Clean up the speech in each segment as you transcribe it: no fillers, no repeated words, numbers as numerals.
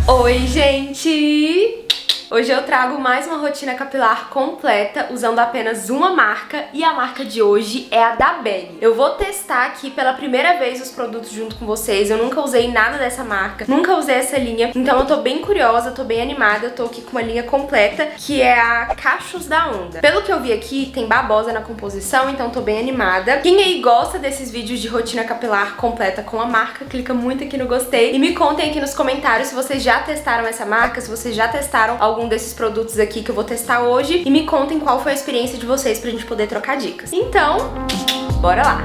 Oi, gente! Hoje eu trago mais uma rotina capilar completa usando apenas uma marca e a marca de hoje é a da Belle. Eu vou testar aqui pela primeira vez os produtos junto com vocês. Eu nunca usei nada dessa marca, nunca usei essa linha, então eu tô bem curiosa, tô bem animada. Eu tô aqui com uma linha completa que é a Cachos da Onda. Pelo que eu vi aqui, tem babosa na composição, então tô bem animada. Quem aí gosta desses vídeos de rotina capilar completa com a marca, clica muito aqui no gostei e me contem aqui nos comentários se vocês já testaram essa marca, se vocês já testaram algum desses produtos aqui que eu vou testar hoje e me contem qual foi a experiência de vocês pra gente poder trocar dicas. Então, bora lá!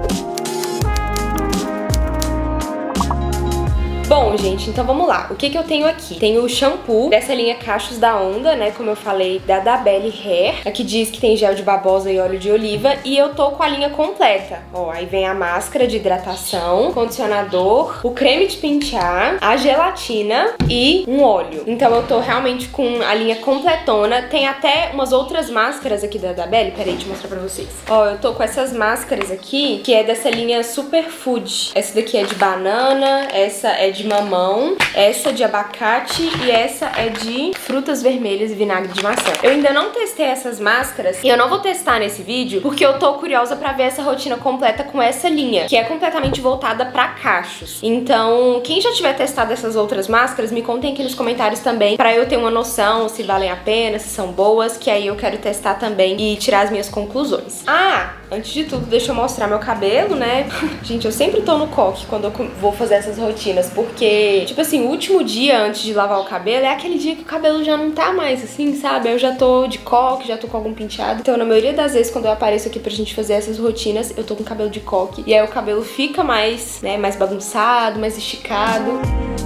Bom, gente, então vamos lá. O que eu tenho aqui? Tenho o shampoo dessa linha Cachos da Onda, né? Como eu falei, da Belle Hair. Aqui diz que tem gel de babosa e óleo de oliva. E eu tô com a linha completa. Ó, aí vem a máscara de hidratação, condicionador, o creme de pentear, a gelatina e um óleo. Então eu tô realmente com a linha completona. Tem até umas outras máscaras aqui da Belle. Peraí, deixa eu mostrar pra vocês. Ó, eu tô com essas máscaras aqui, que é dessa linha Superfood. Essa daqui é de banana, essa é de mamão, essa de abacate e essa é de frutas vermelhas e vinagre de maçã. Eu ainda não testei essas máscaras e eu não vou testar nesse vídeo porque eu tô curiosa pra ver essa rotina completa com essa linha, que é completamente voltada pra cachos. Então, quem já tiver testado essas outras máscaras, me contem aqui nos comentários também pra eu ter uma noção se valem a pena, se são boas, que aí eu quero testar também e tirar as minhas conclusões. Ah, antes de tudo, deixa eu mostrar meu cabelo, né? Gente, eu sempre tô no coque quando eu vou fazer essas rotinas, porque, tipo assim, o último dia antes de lavar o cabelo é aquele dia que o cabelo já não tá mais assim, sabe? Eu já tô de coque, já tô com algum penteado. Então, na maioria das vezes, quando eu apareço aqui pra gente fazer essas rotinas, eu tô com cabelo de coque. E aí o cabelo fica mais, né, mais bagunçado, mais esticado.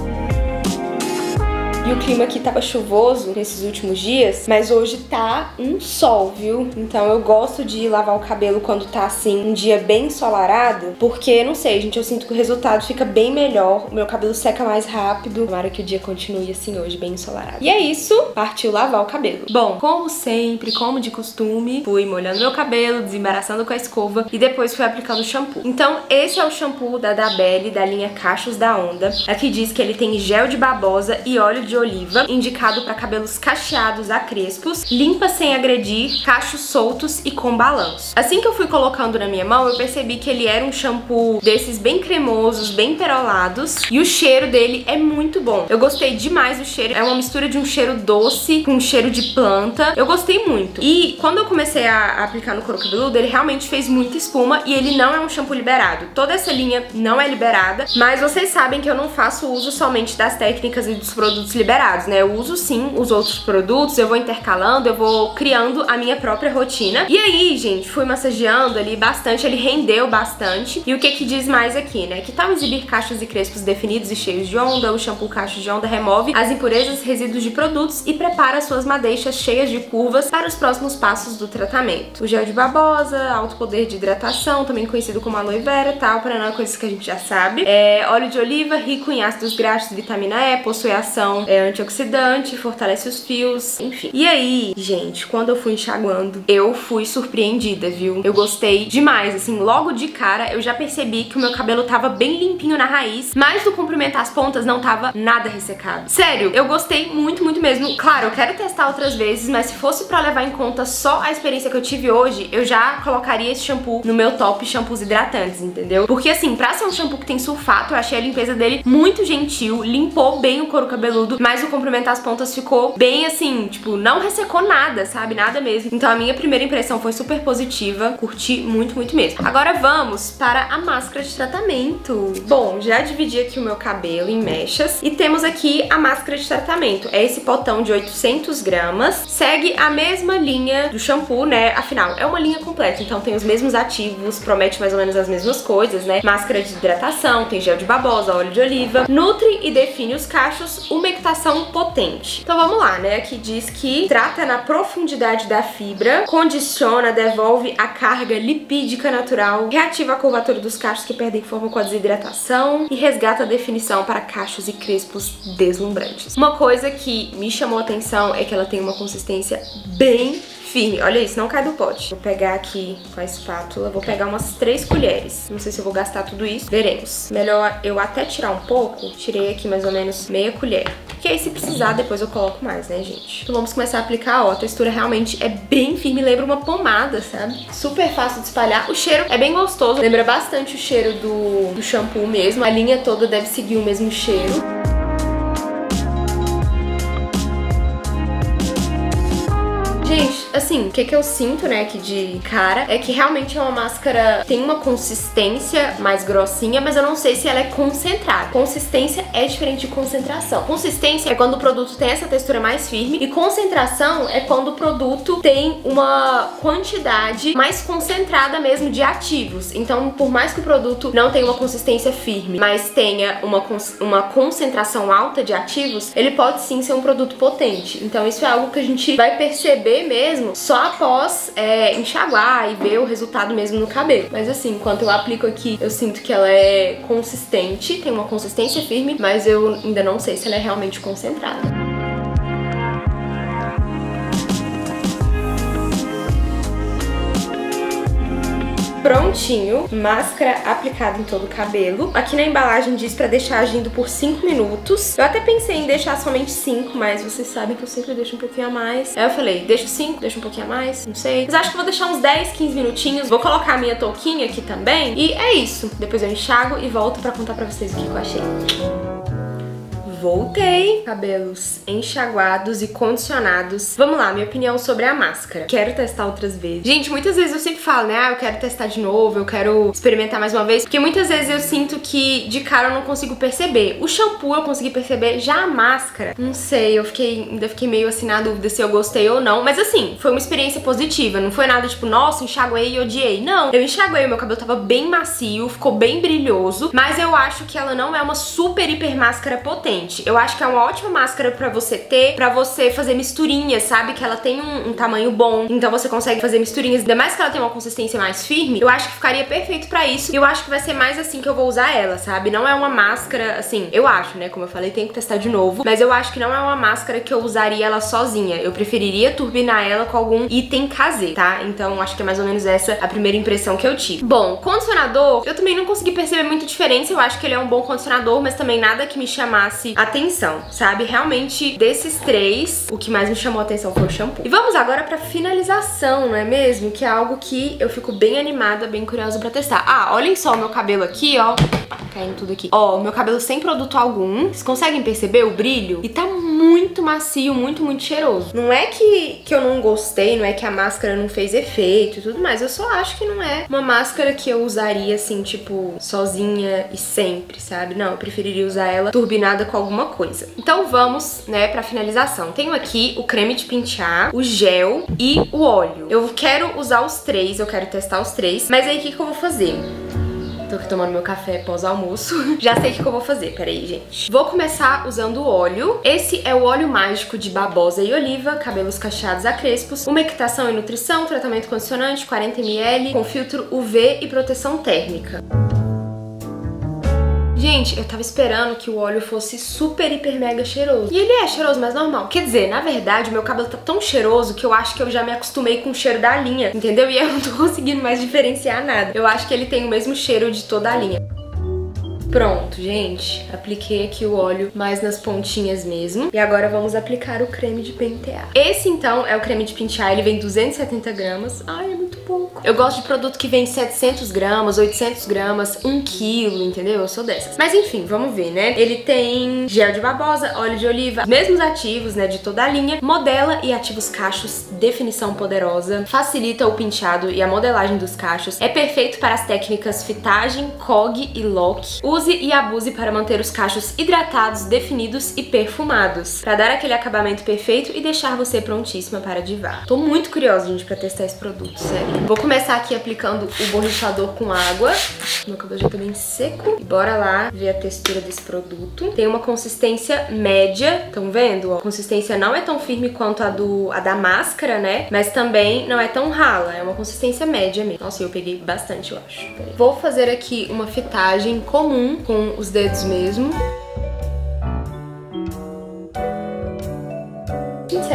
E o clima aqui tava chuvoso nesses últimos dias, mas hoje tá um sol, viu? Então eu gosto de lavar o cabelo quando tá assim, um dia bem ensolarado, porque, não sei, gente, eu sinto que o resultado fica bem melhor, o meu cabelo seca mais rápido. Tomara que o dia continue assim hoje, bem ensolarado. E é isso, partiu lavar o cabelo. Bom, como sempre, como de costume, fui molhando meu cabelo, desembaraçando com a escova e depois fui aplicando o shampoo. Então esse é o shampoo da Belle, da linha Cachos da Onda. Aqui diz que ele tem gel de babosa e óleo de oliva, indicado para cabelos cacheados a crespos, limpa sem agredir, cachos soltos e com balanço. Assim que eu fui colocando na minha mão, eu percebi que ele era um shampoo desses bem cremosos, bem perolados, e o cheiro dele é muito bom. Eu gostei demais do cheiro, é uma mistura de um cheiro doce com um cheiro de planta. Eu gostei muito. E quando eu comecei a aplicar no couro cabeludo, ele realmente fez muita espuma e ele não é um shampoo liberado. Toda essa linha não é liberada, mas vocês sabem que eu não faço uso somente das técnicas e dos produtos liberados, né? Eu uso sim os outros produtos, eu vou intercalando, eu vou criando a minha própria rotina. E aí, gente, fui massageando ali bastante, ele rendeu bastante. E o que diz mais aqui, né? Que tal exibir cachos e crespos definidos e cheios de onda? O shampoo Cachos de Onda remove as impurezas, resíduos de produtos e prepara suas madeixas cheias de curvas para os próximos passos do tratamento. O gel de babosa, alto poder de hidratação, também conhecido como aloe vera, tal, para coisas que a gente já sabe. Óleo de oliva, rico em ácidos graxos e vitamina E, possui ação antioxidante, fortalece os fios, enfim. E aí, gente, quando eu fui enxaguando, eu fui surpreendida, viu? Eu gostei demais, assim, logo de cara eu já percebi que o meu cabelo tava bem limpinho na raiz, mas no comprimento as pontas não tava nada ressecado. Sério, eu gostei muito, muito mesmo. Claro, eu quero testar outras vezes, mas se fosse pra levar em conta só a experiência que eu tive hoje, eu já colocaria esse shampoo no meu top shampoos hidratantes, entendeu? Porque assim, pra ser um shampoo que tem sulfato, eu achei a limpeza dele muito gentil, limpou bem o couro cabeludo, mas o comprimento das pontas ficou bem assim, tipo, não ressecou nada, sabe? Nada mesmo. Então a minha primeira impressão foi super positiva, curti muito, muito mesmo. Agora vamos para a máscara de tratamento. Bom, já dividi aqui o meu cabelo em mechas e temos aqui a máscara de tratamento. É esse potão de 800 gramas, segue a mesma linha do shampoo, né? Afinal, é uma linha completa, então tem os mesmos ativos, promete mais ou menos as mesmas coisas, né? Máscara de hidratação, tem gel de babosa, óleo de oliva, nutre e define os cachos, umectação potente. Então vamos lá, né? Aqui diz que trata na profundidade da fibra, condiciona, devolve a carga lipídica natural, reativa a curvatura dos cachos que perdem forma com a desidratação e resgata a definição para cachos e crespos deslumbrantes. Uma coisa que me chamou a atenção é que ela tem uma consistência bem firme. Olha isso, não cai do pote. Vou pegar aqui com a espátula, vou pegar umas 3 colheres. Não sei se eu vou gastar tudo isso, veremos. Melhor eu até tirar um pouco. Tirei aqui mais ou menos meia colher. Porque aí se precisar, depois eu coloco mais, né, gente? Então vamos começar a aplicar, ó. A textura realmente é bem firme, lembra uma pomada, sabe? Super fácil de espalhar. O cheiro é bem gostoso, lembra bastante o cheiro do shampoo mesmo. A linha toda deve seguir o mesmo cheiro. Gente, assim, o que eu sinto, né, aqui de cara é que realmente é uma máscara, tem uma consistência mais grossinha, mas eu não sei se ela é concentrada. Consistência é diferente de concentração. Consistência é quando o produto tem essa textura mais firme e concentração é quando o produto tem uma quantidade mais concentrada mesmo de ativos. Então, por mais que o produto não tenha uma consistência firme, mas tenha uma concentração alta de ativos, ele pode sim ser um produto potente. Então, isso é algo que a gente vai perceber mesmo só após enxaguar e ver o resultado mesmo no cabelo. Mas assim, enquanto eu aplico aqui, eu sinto que ela é consistente, tem uma consistência firme, mas eu ainda não sei se ela é realmente concentrada. Prontinho, máscara aplicada em todo o cabelo. Aqui na embalagem diz pra deixar agindo por 5 minutos. Eu até pensei em deixar somente 5, mas vocês sabem que eu sempre deixo um pouquinho a mais. Aí eu falei, deixo 5, deixo um pouquinho a mais, não sei. Mas acho que vou deixar uns 10, 15 minutinhos. Vou colocar a minha touquinha aqui também. E é isso. Depois eu enxago e volto pra contar pra vocês o que eu achei. Voltei, cabelos enxaguados e condicionados. Vamos lá, minha opinião sobre a máscara. Quero testar outras vezes. Gente, muitas vezes eu sempre falo, né, eu quero testar de novo, eu quero experimentar mais uma vez, porque muitas vezes eu sinto que de cara eu não consigo perceber. O shampoo eu consegui perceber, já a máscara, não sei, ainda fiquei meio assim na dúvida se eu gostei ou não, mas assim, foi uma experiência positiva, não foi nada tipo, nossa, enxaguei e odiei. Não, eu enxaguei, meu cabelo tava bem macio, ficou bem brilhoso, mas eu acho que ela não é uma super hiper máscara potente. Eu acho que é uma ótima máscara pra você ter, pra você fazer misturinhas, sabe? Que ela tem um tamanho bom, então você consegue fazer misturinhas. Ainda mais que ela tem uma consistência mais firme, eu acho que ficaria perfeito pra isso. E eu acho que vai ser mais assim que eu vou usar ela, sabe? Não é uma máscara, assim, eu acho, né? Como eu falei, tenho que testar de novo. Mas eu acho que não é uma máscara que eu usaria ela sozinha. Eu preferiria turbinar ela com algum item caseiro, tá? Então acho que é mais ou menos essa a primeira impressão que eu tive. Bom, condicionador, eu também não consegui perceber muita diferença. Eu acho que ele é um bom condicionador, mas também nada que me chamasse atenção, sabe? Realmente, desses 3, o que mais me chamou a atenção foi o shampoo. E vamos agora pra finalização, não é mesmo? Que é algo que eu fico bem animada, bem curiosa pra testar. Ah, olhem só o meu cabelo aqui, ó. Caindo tudo aqui. Ó, o meu cabelo sem produto algum. Vocês conseguem perceber o brilho? E tá muito macio, muito, muito cheiroso. Não é que eu não gostei, não é que a máscara não fez efeito e tudo mais. Eu só acho que não é uma máscara que eu usaria, assim, tipo, sozinha e sempre, sabe? Não, eu preferiria usar ela turbinada com alguma coisa. Então vamos, né, pra finalização. Tenho aqui o creme de pentear, o gel e o óleo. Eu quero usar os 3, eu quero testar os 3. Mas aí o que eu vou fazer? Tô aqui tomando meu café pós-almoço. Já sei o que eu vou fazer, peraí, gente. Vou começar usando o óleo. Esse é o óleo mágico de babosa e oliva, cabelos cacheados a crespos, umectação e nutrição, tratamento condicionante, 40 ml, com filtro UV e proteção térmica. Gente, eu tava esperando que o óleo fosse super, hiper, mega cheiroso. E ele é cheiroso, mas normal. Quer dizer, na verdade, o meu cabelo tá tão cheiroso que eu acho que eu já me acostumei com o cheiro da linha, entendeu? E eu não tô conseguindo mais diferenciar nada. Eu acho que ele tem o mesmo cheiro de toda a linha. Pronto, gente. Apliquei aqui o óleo mais nas pontinhas mesmo. E agora vamos aplicar o creme de pentear. Esse, então, é o creme de pentear. Ele vem 270 gramas. Ai, é muito pouco. Eu gosto de produto que vem 700 gramas, 800 gramas, 1 quilo, entendeu? Eu sou dessas. Mas enfim, vamos ver, né? Ele tem gel de babosa, óleo de oliva, mesmos ativos, né, de toda a linha. Modela e ativa os cachos, definição poderosa. Facilita o penteado e a modelagem dos cachos. É perfeito para as técnicas fitagem, cog e lock. Use e abuse para manter os cachos hidratados, definidos e perfumados, para dar aquele acabamento perfeito e deixar você prontíssima para divar. Tô muito curiosa, gente, pra testar esse produto, sério. Vou começar aqui aplicando o borrifador com água. Meu cabelo já tá bem seco. E bora lá ver a textura desse produto. Tem uma consistência média, estão vendo? A consistência não é tão firme quanto a da máscara, né? Mas também não é tão rala, é uma consistência média mesmo. Nossa, eu peguei bastante, eu acho. Vou fazer aqui uma fitagem comum com os dedos mesmo. Será que tem um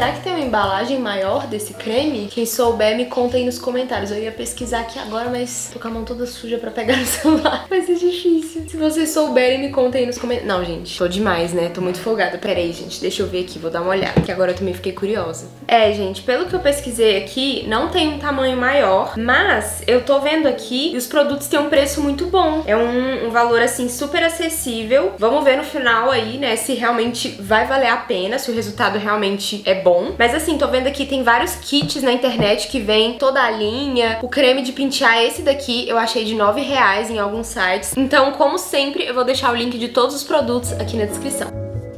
embalagem maior desse creme? Quem souber, me conta aí nos comentários. Eu ia pesquisar aqui agora, mas tô com a mão toda suja pra pegar no celular. Vai ser difícil. Se vocês souberem, me conta aí nos comentários. Não, gente, tô demais, né? Tô muito folgada. Pera aí, gente, deixa eu ver aqui, vou dar uma olhada, que agora eu também fiquei curiosa. Gente, pelo que eu pesquisei aqui, não tem um tamanho maior, mas eu tô vendo aqui e os produtos têm um preço muito bom. É um valor, assim, super acessível. Vamos ver no final aí, né, se realmente vai valer a pena, se o resultado realmente é bom. Mas assim, tô vendo aqui, tem vários kits na internet que vem toda a linha. O creme de pentear, esse daqui, eu achei de R$9 em alguns sites. Então, como sempre, eu vou deixar o link de todos os produtos aqui na descrição.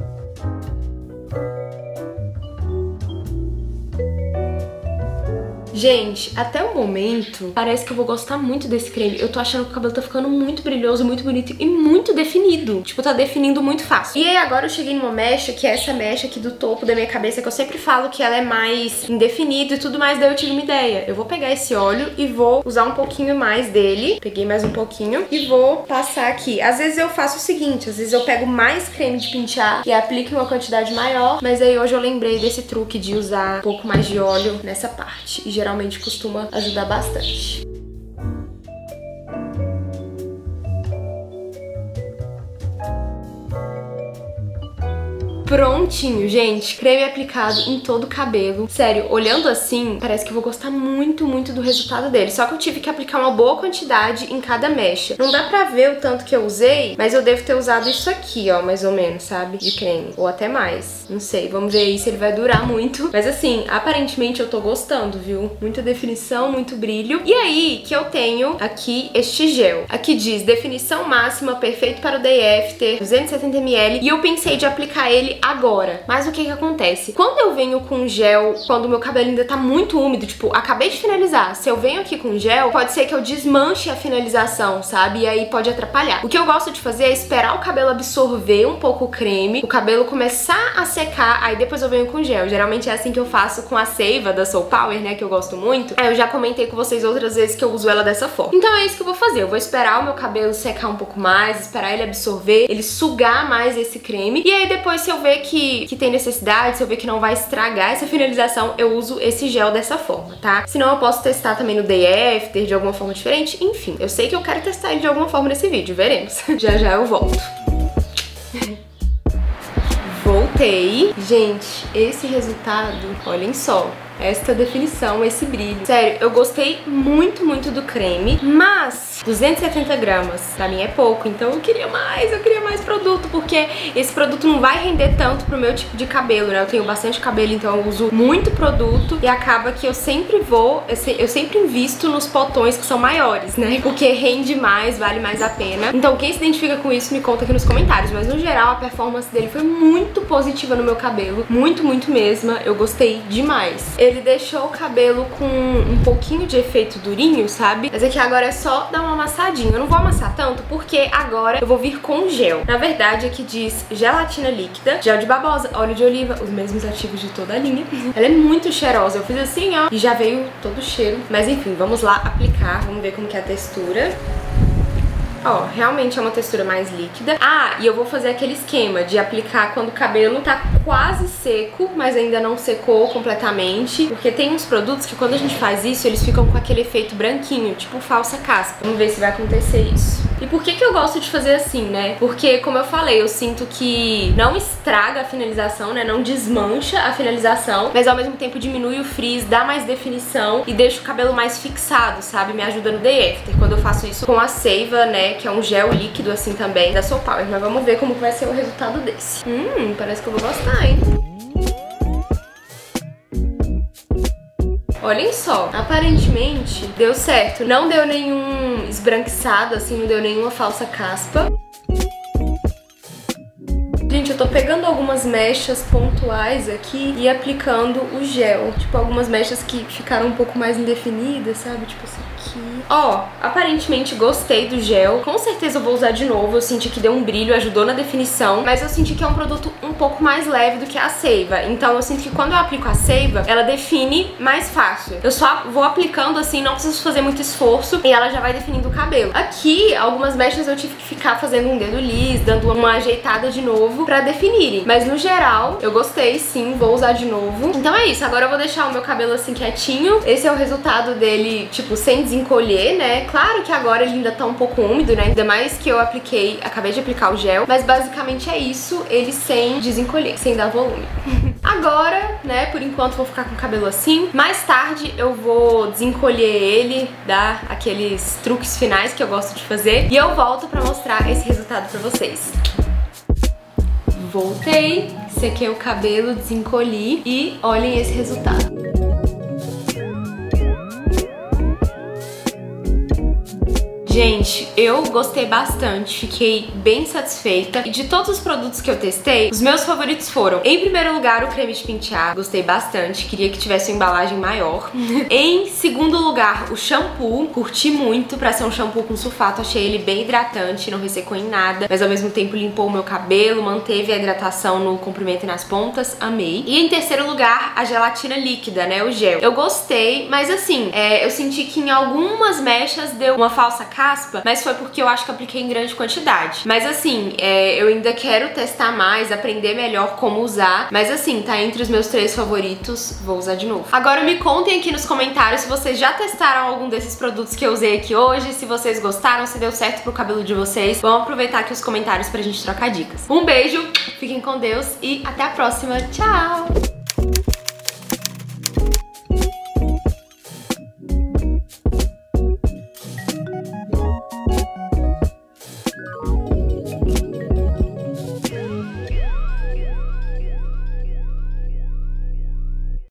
Gente, até o momento, parece que eu vou gostar muito desse creme. Eu tô achando que o cabelo tá ficando muito brilhoso, muito bonito e muito definido. Tipo, tá definindo muito fácil. E aí agora eu cheguei numa mecha, que é essa mecha aqui do topo da minha cabeça, que eu sempre falo que ela é mais indefinida e tudo mais, daí eu tive uma ideia. Eu vou pegar esse óleo e vou usar um pouquinho mais dele. Peguei mais um pouquinho e vou passar aqui. Às vezes eu faço o seguinte, às vezes eu pego mais creme de pentear e aplico em uma quantidade maior, mas aí hoje eu lembrei desse truque de usar um pouco mais de óleo nessa parte. E geralmente costuma ajudar bastante. Prontinho, gente. Creme aplicado em todo o cabelo. Sério, olhando assim, parece que eu vou gostar muito, muito do resultado dele. Só que eu tive que aplicar uma boa quantidade em cada mecha. Não dá pra ver o tanto que eu usei, mas eu devo ter usado isso aqui, ó, mais ou menos, sabe? De creme. Ou até mais. Não sei, vamos ver aí se ele vai durar muito. Mas assim, aparentemente eu tô gostando, viu? Muita definição, muito brilho. E aí, que eu tenho aqui este gel. Aqui diz, definição máxima, perfeito para o day after, 270 ml. E eu pensei de aplicar ele agora. Mas o que acontece? Quando eu venho com gel, quando o meu cabelo ainda tá muito úmido, tipo, acabei de finalizar, se eu venho aqui com gel, pode ser que eu desmanche a finalização, sabe? E aí pode atrapalhar. O que eu gosto de fazer é esperar o cabelo absorver um pouco o creme, o cabelo começar a secar, aí depois eu venho com gel. Geralmente é assim que eu faço com a Seiva da Soul Power, né, que eu gosto muito. Eu já comentei com vocês outras vezes que eu uso ela dessa forma. Então é isso que eu vou fazer. Eu vou esperar o meu cabelo secar um pouco mais, esperar ele absorver, ele sugar mais esse creme. E aí depois, se eu ver que tem necessidade, se eu ver que não vai estragar essa finalização, eu uso esse gel dessa forma, tá? Senão eu posso testar também no day after, de alguma forma diferente. Enfim, eu sei que eu quero testar ele de alguma forma nesse vídeo, veremos. Já já eu volto. Voltei. Gente, esse resultado, olhem só. Esta definição, esse brilho. Sério, eu gostei muito, muito do creme, mas 270 gramas pra mim é pouco, então eu queria mais produto, porque esse produto não vai render tanto pro meu tipo de cabelo, né? Eu tenho bastante cabelo, então eu uso muito produto e acaba que eu sempre invisto nos potões que são maiores, né? Porque rende mais, vale mais a pena. Então quem se identifica com isso, me conta aqui nos comentários, mas no geral a performance dele foi muito positiva no meu cabelo, muito, muito mesmo. Eu gostei demais. Ele deixou o cabelo com um pouquinho de efeito durinho, sabe? Mas aqui agora é só dar uma amassadinha. Eu não vou amassar tanto porque agora eu vou vir com gel. Na verdade, aqui diz gelatina líquida, gel de babosa, óleo de oliva, os mesmos ativos de toda a linha. Ela é muito cheirosa. Eu fiz assim, ó, e já veio todo o cheiro. Mas enfim, vamos lá aplicar. Vamos ver como que é a textura. Ó, realmente é uma textura mais líquida. Ah, e eu vou fazer aquele esquema de aplicar quando o cabelo tá quase seco, mas ainda não secou completamente. Porque tem uns produtos que quando a gente faz isso, eles ficam com aquele efeito branquinho, tipo falsa caspa. Vamos ver se vai acontecer isso. E por que eu gosto de fazer assim, né? Porque, como eu falei, eu sinto que não estraga a finalização, né? Não desmancha a finalização, mas ao mesmo tempo diminui o frizz, dá mais definição e deixa o cabelo mais fixado, sabe? Me ajuda no day after, quando eu faço isso com a Seiva, né? Que é um gel líquido assim também, da Soul Power. Mas vamos ver como vai ser o resultado desse. Parece que eu vou gostar, hein? Olhem só, aparentemente deu certo. Não deu nenhum esbranquiçado, assim, não deu nenhuma falsa caspa. Gente, eu tô pegando algumas mechas pontuais aqui e aplicando o gel. Tipo, algumas mechas que ficaram um pouco mais indefinidas, sabe? Tipo essa aqui. Ó, aparentemente gostei do gel. Com certeza eu vou usar de novo. Eu senti que deu um brilho, ajudou na definição, mas eu senti que é um produto um pouco mais leve do que a Seiva. Então eu sinto que quando eu aplico a Seiva, ela define mais fácil. Eu só vou aplicando assim, não preciso fazer muito esforço e ela já vai definindo o cabelo. Aqui, algumas mechas eu tive que ficar fazendo um dedo liso, dando uma ajeitada de novo pra definirem. Mas no geral, eu gostei sim, vou usar de novo. Então é isso, agora eu vou deixar o meu cabelo assim quietinho. Esse é o resultado dele, tipo, sem desencolher, né? Claro que agora ele ainda tá um pouco úmido, né? Ainda mais que eu acabei de aplicar o gel. Mas basicamente é isso, ele sem desencolher, sem dar volume. Agora, né, por enquanto vou ficar com o cabelo assim. Mais tarde eu vou desencolher ele, dar aqueles truques finais que eu gosto de fazer. E eu volto pra mostrar esse resultado pra vocês. Voltei, sequei o cabelo, desencolhi e olhem esse resultado. Gente, eu gostei bastante, fiquei bem satisfeita. E de todos os produtos que eu testei, os meus favoritos foram, em primeiro lugar, o creme de pentear. Gostei bastante, queria que tivesse uma embalagem maior. Em segundo lugar, o shampoo. Curti muito pra ser um shampoo com sulfato. Achei ele bem hidratante, não ressecou em nada, mas ao mesmo tempo limpou o meu cabelo, manteve a hidratação no comprimento e nas pontas. Amei. E em terceiro lugar, a gelatina líquida, né, o gel. Eu gostei, mas assim, eu senti que em algumas mechas deu uma falsa caspa, mas foi porque eu acho que apliquei em grande quantidade. Mas assim, eu ainda quero testar mais, aprender melhor como usar. Mas assim, tá entre os meus 3 favoritos, vou usar de novo. Agora me contem aqui nos comentários se vocês já testaram algum desses produtos que eu usei aqui hoje, se vocês gostaram, se deu certo pro cabelo de vocês. Vamos aproveitar aqui os comentários pra gente trocar dicas. Um beijo, fiquem com Deus e até a próxima. Tchau!